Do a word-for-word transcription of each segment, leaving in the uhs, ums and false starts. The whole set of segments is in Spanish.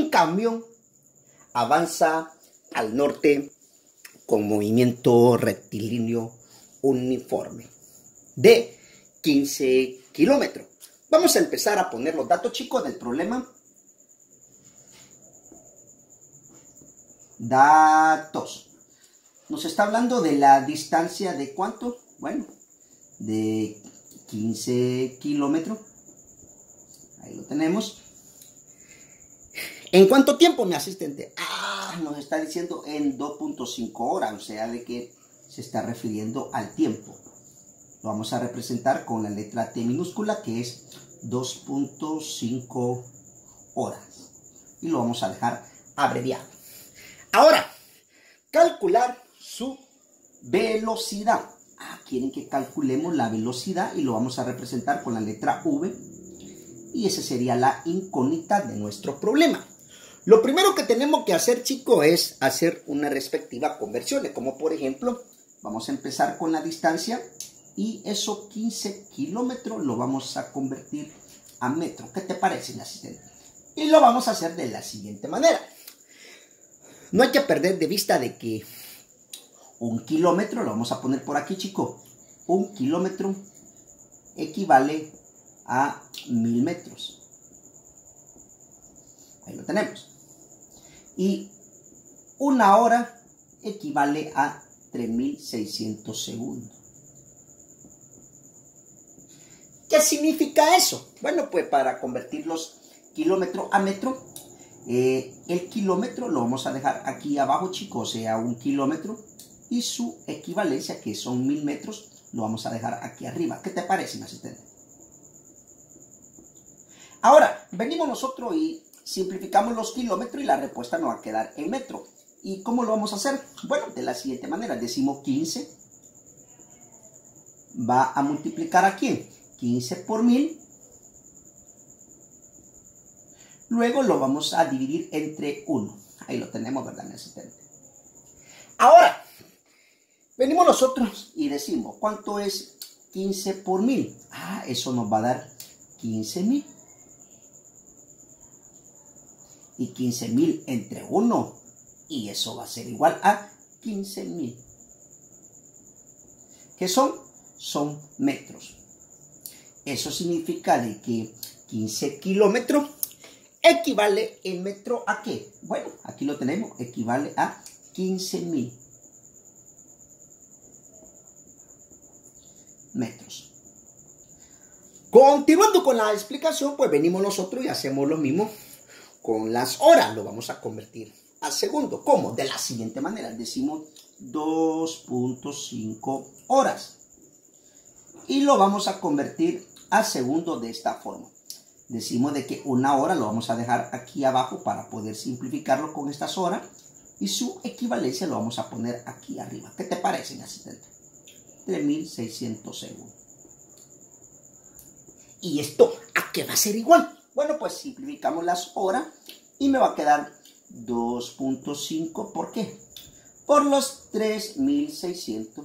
un camión avanza al norte con movimiento rectilíneo uniforme de quince kilómetros. Vamos a empezar a poner los datos, chicos, del problema. Datos. Nos está hablando de la distancia de ¿cuánto? Bueno, de quince kilómetros. Ahí lo tenemos. ¿En cuánto tiempo, mi asistente? Ah, nos está diciendo en dos punto cinco horas, o sea, de que se está refiriendo al tiempo. Lo vamos a representar con la letra T minúscula, que es dos punto cinco horas. Y lo vamos a dejar abreviado. Ahora, calcular su velocidad. Ah, quieren que calculemos la velocidad y lo vamos a representar con la letra V. Y esa sería la incógnita de nuestro problema. Lo primero que tenemos que hacer, chicos, es hacer una respectiva conversión. Como por ejemplo, vamos a empezar con la distancia y esos quince kilómetros lo vamos a convertir a metro. ¿Qué te parece, mi asistente? Y lo vamos a hacer de la siguiente manera. No hay que perder de vista de que un kilómetro, lo vamos a poner por aquí, chicos, un kilómetro equivale a mil metros. Ahí lo tenemos. Y una hora equivale a tres mil seiscientos segundos. ¿Qué significa eso? Bueno, pues para convertir los kilómetros a metro, eh, el kilómetro lo vamos a dejar aquí abajo, chicos, o sea, un kilómetro. Y su equivalencia, que son mil metros, lo vamos a dejar aquí arriba. ¿Qué te parece, mi asistente? Ahora, venimos nosotros y simplificamos los kilómetros y la respuesta nos va a quedar en metro. ¿Y cómo lo vamos a hacer? Bueno, de la siguiente manera. Decimos quince va a multiplicar a ¿quién? quince por mil. Luego lo vamos a dividir entre uno. Ahí lo tenemos, ¿verdad, mi asistente? Ahora, venimos nosotros y decimos, ¿cuánto es quince por mil? Ah, eso nos va a dar quince mil. Y quince mil entre uno. Y eso va a ser igual a quince mil. ¿Qué son? Son metros. Eso significa de que quince kilómetros equivale en metro a ¿qué? Bueno, aquí lo tenemos. Equivale a quince mil metros. Continuando con la explicación, pues venimos nosotros y hacemos lo mismo con las horas. Lo vamos a convertir a segundo. ¿Cómo? De la siguiente manera. Decimos dos punto cinco horas. Y lo vamos a convertir a segundo de esta forma. Decimos de que una hora lo vamos a dejar aquí abajo para poder simplificarlo con estas horas. Y su equivalencia lo vamos a poner aquí arriba. ¿Qué te parece, mi asistente? tres mil seiscientos segundos. ¿Y esto a qué va a ser igual? Bueno, pues simplificamos las horas y me va a quedar dos punto cinco. ¿Por qué? Por los tres mil seiscientos.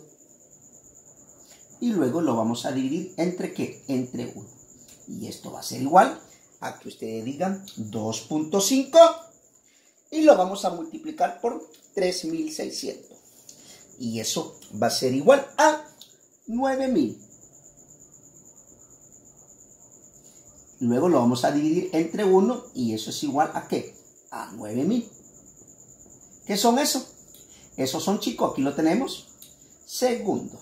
Y luego lo vamos a dividir entre ¿qué? Entre uno. Y esto va a ser igual a que ustedes digan dos punto cinco. Y lo vamos a multiplicar por tres mil seiscientos. Y eso va a ser igual a nueve mil. Luego lo vamos a dividir entre uno y eso es igual a ¿qué? A nueve mil. ¿Qué son eso? Esos son, chicos, aquí lo tenemos, segundos.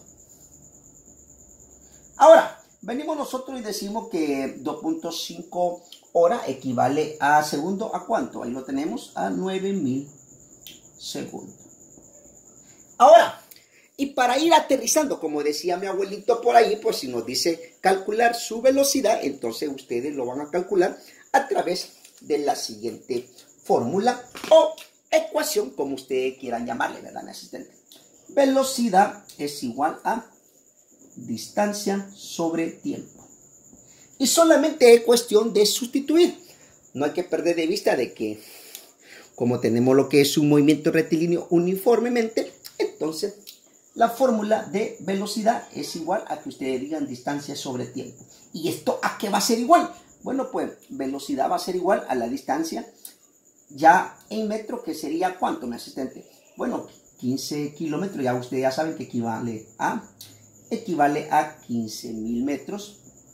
Ahora, venimos nosotros y decimos que dos punto cinco horas equivale a segundo. ¿A cuánto? Ahí lo tenemos, a nueve mil segundos. Ahora, y para ir aterrizando, como decía mi abuelito por ahí, pues si nos dice calcular su velocidad, entonces ustedes lo van a calcular a través de la siguiente fórmula o ecuación, como ustedes quieran llamarle, ¿verdad, mi asistente? Velocidad es igual a distancia sobre tiempo. Y solamente es cuestión de sustituir. No hay que perder de vista de que, como tenemos lo que es un movimiento rectilíneo uniformemente, entonces la fórmula de velocidad es igual a que ustedes digan distancia sobre tiempo. ¿Y esto a qué va a ser igual? Bueno, pues velocidad va a ser igual a la distancia ya en metro, que sería ¿cuánto, mi asistente? Bueno, quince kilómetros, ya ustedes ya saben que equivale a, equivale a quince mil metros.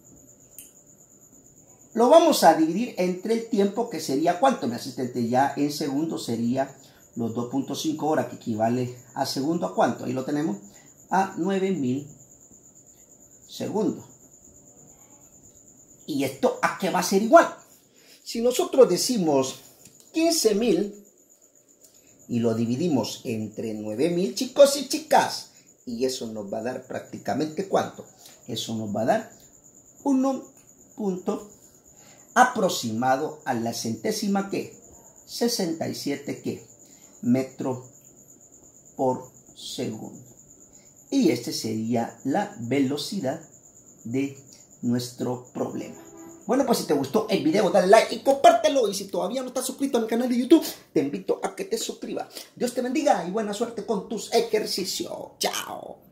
Lo vamos a dividir entre el tiempo, que sería ¿cuánto, mi asistente? Ya en segundos sería los dos punto cinco horas, que equivale a segundo, ¿a cuánto? Ahí lo tenemos, a nueve mil segundos. ¿Y esto a qué va a ser igual? Si nosotros decimos quince mil y lo dividimos entre nueve mil, chicos y chicas, y eso nos va a dar prácticamente ¿cuánto? Eso nos va a dar uno punto aproximado a la centésima que sesenta y siete que metro por segundo. Y este sería la velocidad de nuestro problema. Bueno, pues si te gustó el video, dale like y compártelo. Y si todavía no estás suscrito a mi canal de YouTube, te invito a que te suscribas. Dios te bendiga y buena suerte con tus ejercicios. Chao.